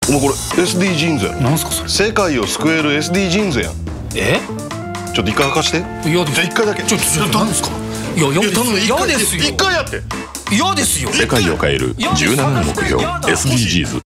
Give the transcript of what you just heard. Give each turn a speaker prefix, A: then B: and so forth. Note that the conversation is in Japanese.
A: お前これ SD ジーンズやん。
B: なんすかそれ。
A: 世界を救える SD ジーンズやん。
B: え？
A: ちょっと一回履かして。
B: 嫌です。
A: じゃあ一回だけ。
B: ちょっと何ですか。いや嫌です。嫌ですよ。
A: 一回やって。
B: 嫌ですよ。
C: 世界を変える17の目標 SDGs。